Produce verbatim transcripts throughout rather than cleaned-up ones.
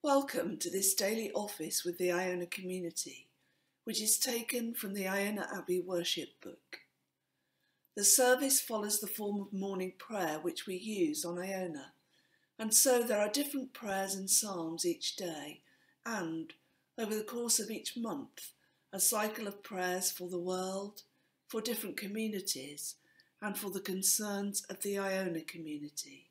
Welcome to this daily office with the Iona Community, which is taken from the Iona Abbey Worship Book. The service follows the form of morning prayer which we use on Iona, and so there are different prayers and psalms each day, and, over the course of each month, a cycle of prayers for the world, for different communities, and for the concerns of the Iona community.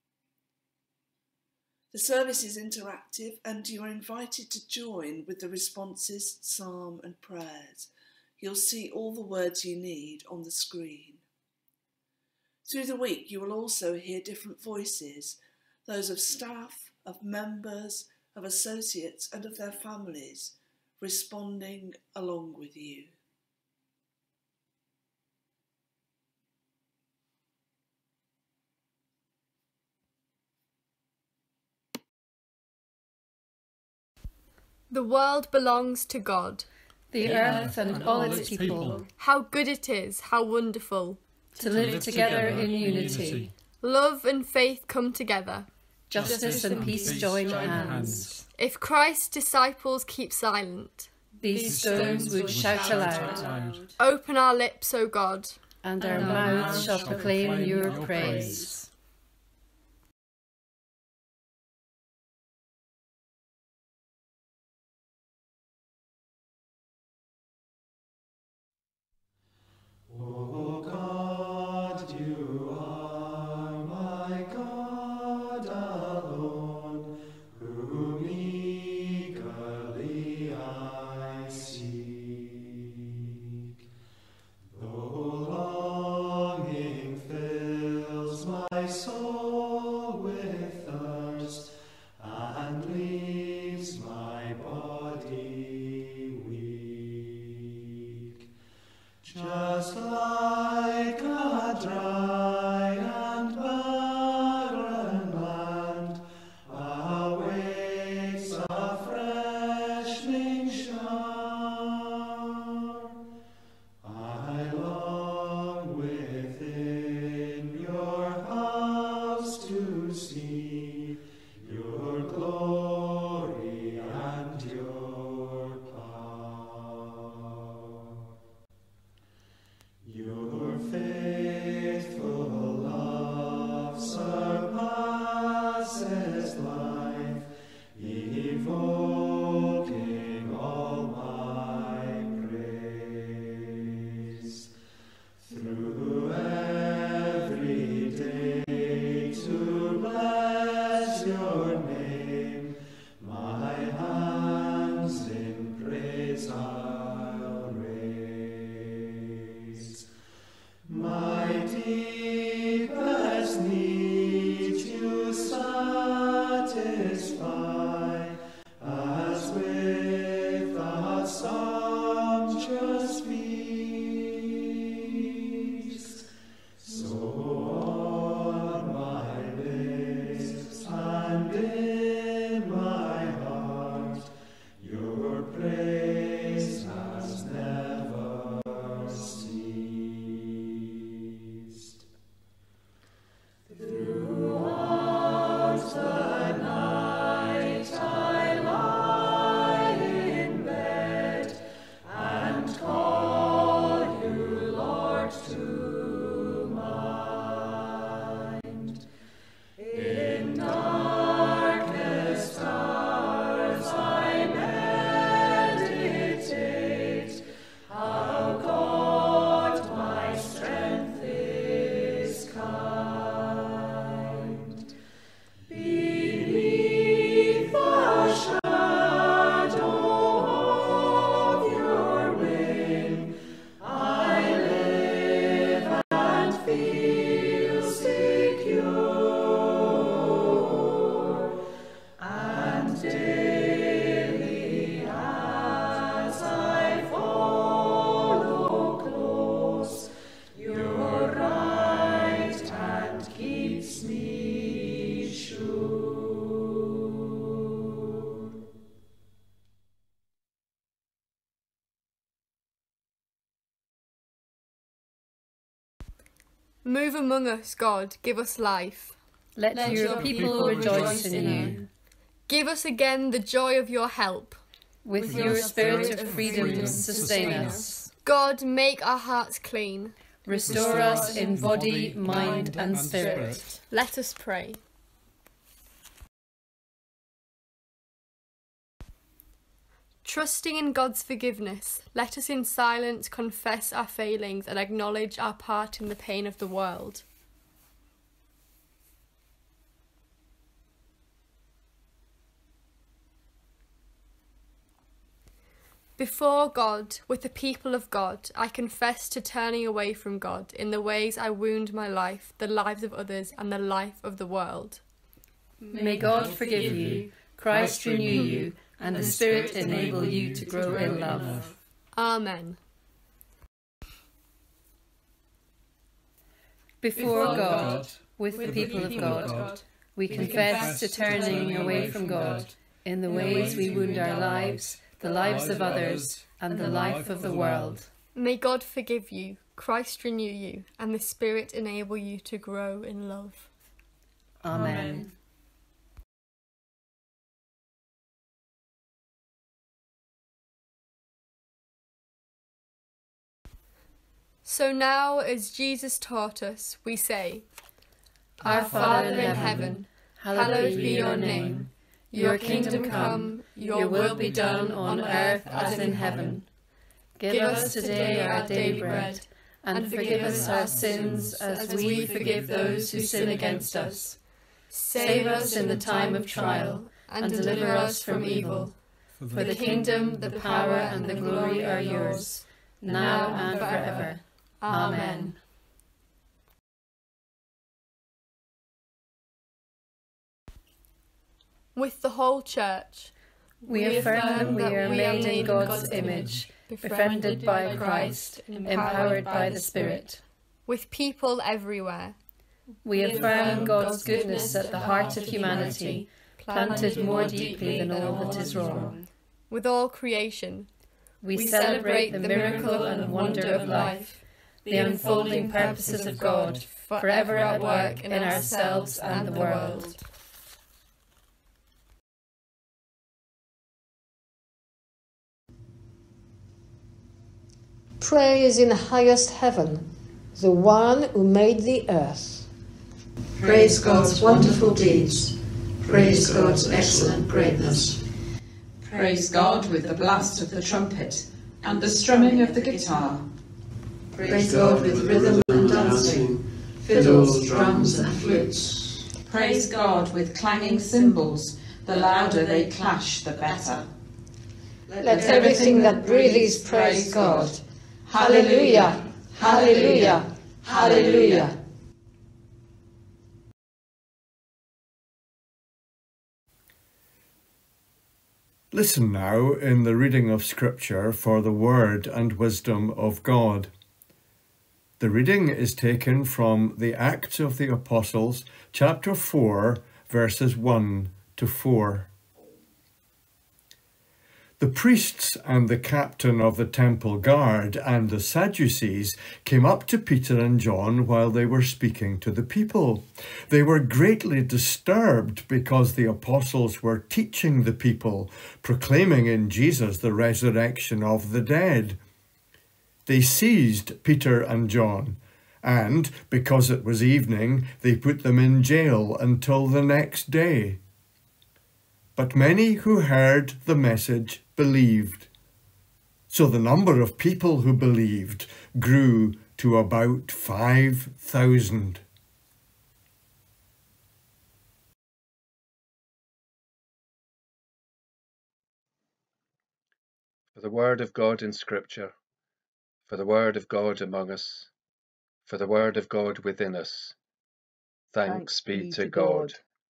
The service is interactive and you are invited to join with the responses, psalm and prayers. You'll see all the words you need on the screen. Through the week you will also hear different voices, those of staff, of members, of associates and of their families, responding along with you. The world belongs to God. The earth and all its people. How good it is, how wonderful. To live together in unity. Love and faith come together. Justice and peace join hands. If Christ's disciples keep silent, these stones would shout aloud. Open our lips, O God, and our mouths shall proclaim your praise. O God, you are my God alone, whom eagerly I seek. Though longing fills my soul with thirst, and leaves my body weak, just like a dry and barren land awaits a freshening shower, I long within your house to see your glory and your power. Your faithful love surpasses life, evoking all my praise. Through every day to bless your name, my hands in praise I'll raise. My deepest need you satisfy, as with a sumptuous feast. So on my lips and in my heart, your praise has never ceased. Throughout the night I lie in bed and call you, Lord, to mind. In darkest hours I meditate how God my strength is kind. Beneath the shadow of your wing I live and feel secure, and daily as I follow close, your right hand keeps me sure. move among us, God, give us life. Let your people rejoice in you. Give us again the joy of your help. With your spirit of freedom, sustain us. God, make our hearts clean. Restore us in body, mind, and spirit. Let us pray. Trusting in God's forgiveness, let us in silence confess our failings and acknowledge our part in the pain of the world. Before God, with the people of God, I confess to turning away from God in the ways I wound my life, the lives of others, and the life of the world. May God forgive you, Christ renew you, and the Spirit enable you to grow in love. Amen. Before God, with the people of God, we confess to turning away from God in the ways we wound our lives, the lives of others, and the life of the world. May God forgive you, Christ renew you, and the Spirit enable you to grow in love. Amen. So now, as Jesus taught us, we say, Our Father in heaven, hallowed be your name. Your kingdom come, your will be done on earth as in heaven. Give us today our daily bread, and forgive us our sins as we forgive those who sin against us. Save us in the time of trial, and deliver us from evil. For the kingdom, the power, and the glory are yours, now and forever. Amen. With the whole Church, we affirm we are made in God's image, befriended by Christ, empowered by the Spirit. with people everywhere. We affirm God's goodness at the heart of humanity, planted more deeply than all that is wrong. With all creation, We celebrate the miracle and wonder of life, the unfolding purposes of God, forever at work in ourselves and the world. Praise in highest heaven, the one who made the earth. Praise God's wonderful deeds. Praise God's excellent greatness. Praise God with the blast of the trumpet and the strumming of the guitar. Praise God with rhythm and dancing, fiddles, drums and flutes. Praise God with clanging cymbals. The louder they clash, the better. Let everything that breathes praise God. Hallelujah, hallelujah, hallelujah. Listen now in the reading of Scripture for the word and wisdom of God. The reading is taken from the Acts of the Apostles, chapter four, verses one to four. The priests and the captain of the temple guard and the Sadducees came up to Peter and John while they were speaking to the people. They were greatly disturbed because the apostles were teaching the people, proclaiming in Jesus the resurrection of the dead. They seized Peter and John, and, because it was evening, they put them in jail until the next day. But many who heard the message believed. So the number of people who believed grew to about five thousand. For the word of God in Scripture, for the word of God among us, for the word of God within us. Thanks be to God.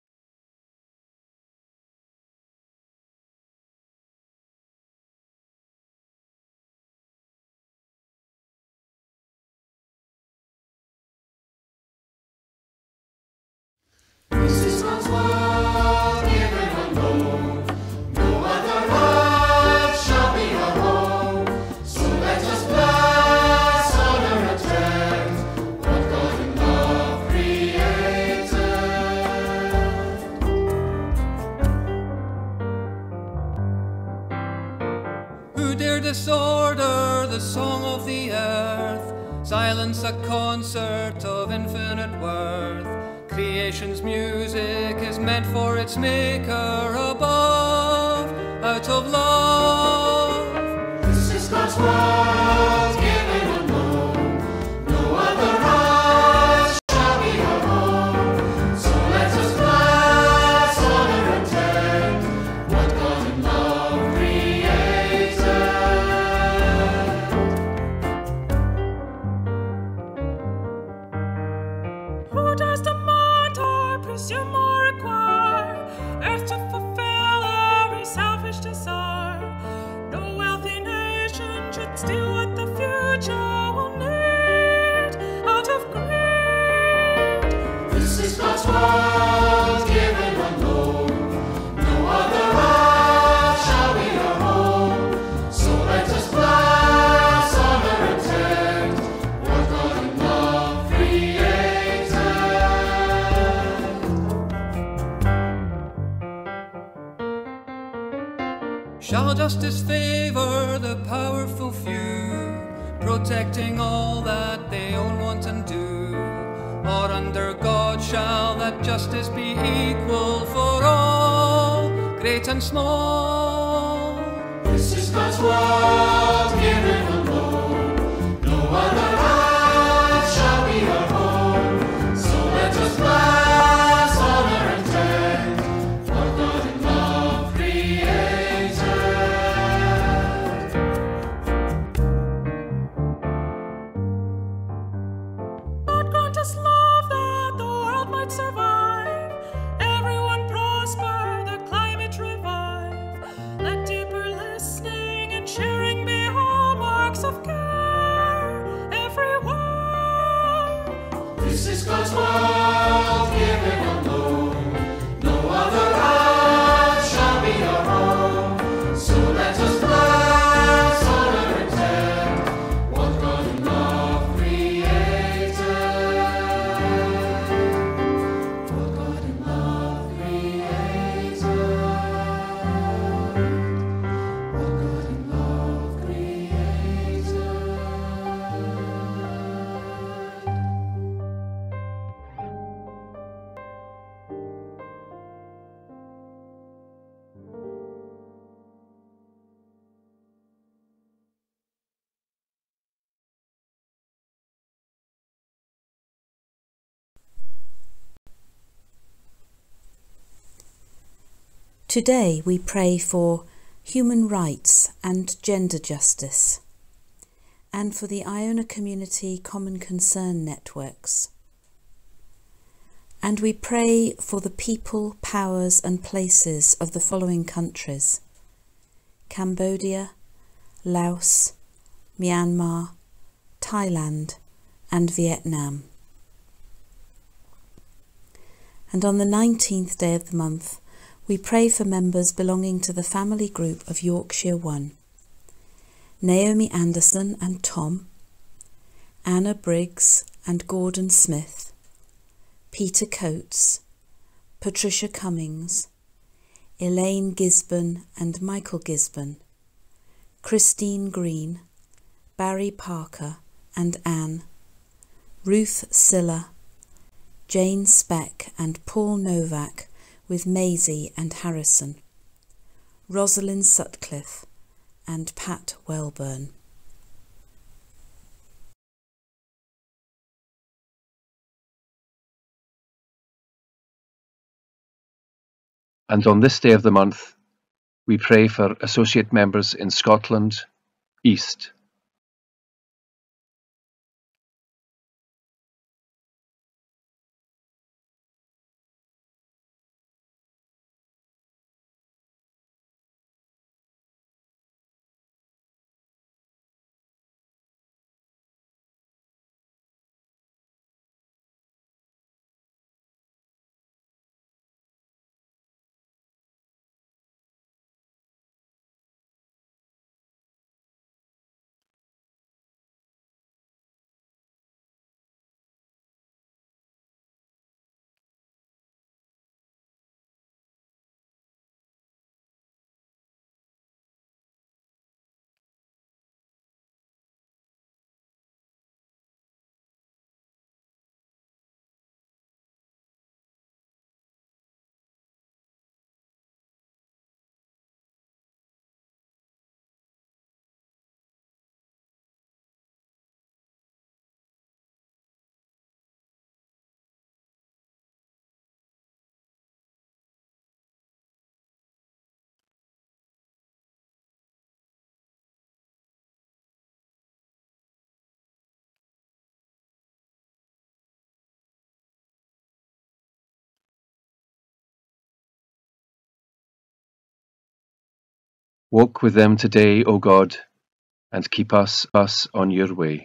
This is God's word, give everyone know. No other earth shall be our home. So let us bless, honor, and tend what God in love created. the song of the earth, silence a concert of infinite worth. Creation's music is meant for its maker above, out of love. This is God's world, given unknown. No other earth shall be our home. So let us bless, honor, and tend what God in love created. Who does demand or presume or require earth to fulfill every selfish desire? No wealthy nation should steal what the future will need out of greed. This is God's world, given unknown. No other earth shall be our home. So let us bless, honor, and tend what God in love created. Shall justice favor the powerful few, protecting all that they own, want, and do? Or under God shall that justice be equal for all, great and small? This is God's world, given unknown. No other earth shall be our home. So let us bless, honor, and tend what God in love created. God grant us love that the world might survive, everyone prosper, the climate revive. Let deeper listening and sharing be hallmarks of care everywhere. This is God's world, given unknown. No other earth shall be our home. So let us bless, honor, and tend what God in love created. What God in love created. What God in love created. Today we pray for human rights and gender justice, and for the Iona Community Common Concern networks. And we pray for the people, powers and places of the following countries: Cambodia, Laos, Myanmar, Thailand and Vietnam. And on the nineteenth day of the month, we pray for members belonging to the family group of Yorkshire One: Naomi Anderson and Tom, Anna Briggs and Gordon Smith, Peter Coates, Patricia Cummings, Elaine Gisborne and Michael Gisborne, Christine Green, Barry Parker and Anne, Ruth Silla, Jane Speck and Paul Novak, with Maisie and Harrison, Rosalind Sutcliffe and Pat Welburn. And on this day of the month, we pray for associate members in Scotland, East, Walk with them today, O God, and keep us, us on your way.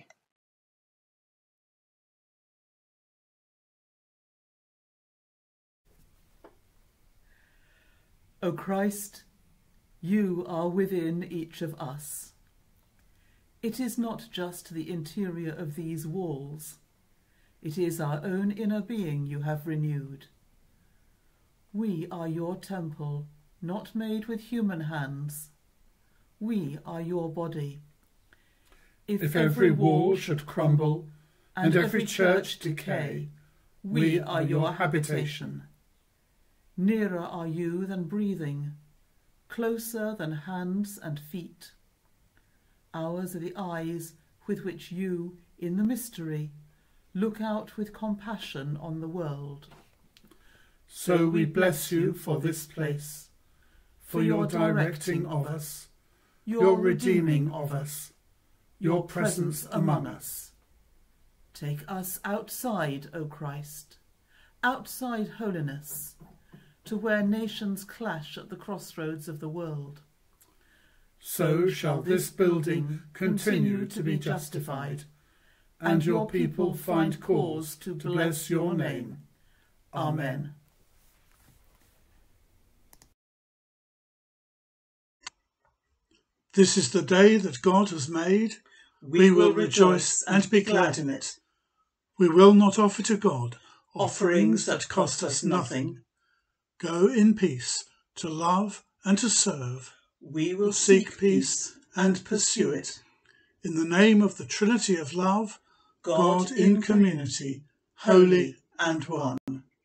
O Christ, you are within each of us. It is not just the interior of these walls. It is our own inner being you have renewed. We are your temple, not made with human hands. We are your body. If, if every wall should crumble and every church decay, we are your habitation. Nearer are you than breathing, closer than hands and feet. Ours are the eyes with which you, in the mystery, look out with compassion on the world. So we bless you for this place, for your directing of us, your redeeming of us, your presence among us. Take us outside, O Christ, outside holiness, to where nations clash at the crossroads of the world. So shall this building continue to be justified, and your people find cause to bless your name. Amen. This is the day that God has made. We will rejoice and be glad in it. We will not offer to God offerings that cost us nothing. Go in peace to love and to serve. We will seek peace and pursue it. In the name of the Trinity of Love, God in community, holy and one.